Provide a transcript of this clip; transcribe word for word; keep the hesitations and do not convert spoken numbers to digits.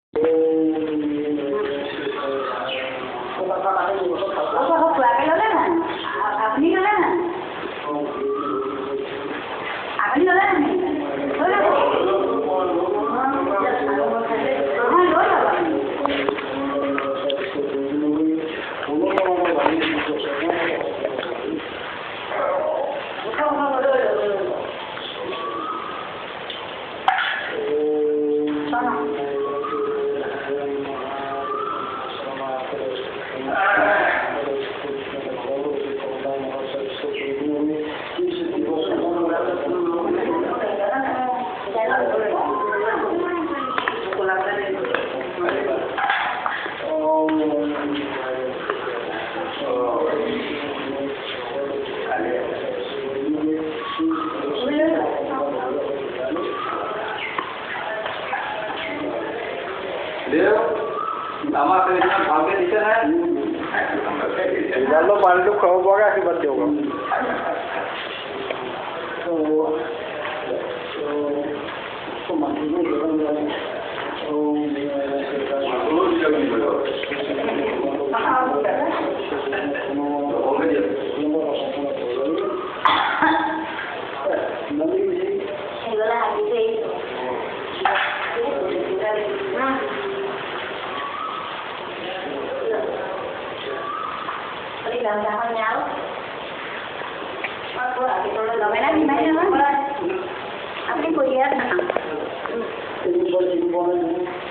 पानी तो खाओ बोगा कि बच्चे होगा तो तो मंदिर में जीवन में तो làm sao con nháo cô ở cái tôi nói mấy mấy nữa anh cái cô gì hết